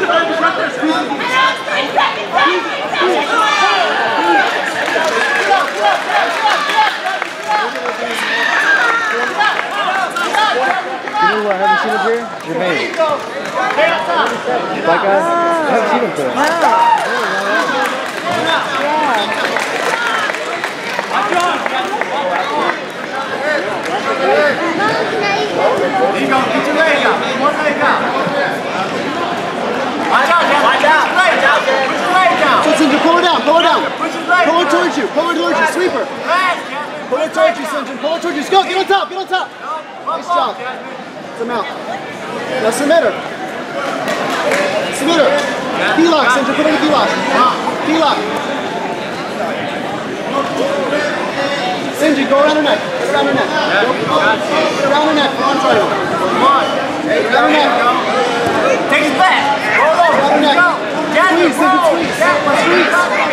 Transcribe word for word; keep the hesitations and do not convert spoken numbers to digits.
You know who I haven't seen up here? Jermaine. That guy? I haven't seen him today. There you go, get your leg out. One leg out. Watch out, Jeff. Watch out. Put your leg down. So, Sinjin, pull her down. Pull her down. Push your leg. Pull her towards you. Pull her towards you. Sweeper. Pull her towards you, Sinjin. Pull her towards you. Go. Get on top. Get on top. Nice job. Come out. Now submit her. Submit her. D-lock, Sinjin. Put her in D-lock. D-lock. Sinjin, go around her neck. Go around her neck. Go around her neck. Come on, try it. Come on. Around her neck. Take it back. Go, go. Around her neck. Squeeze, Sinjin, squeeze. Squeeze.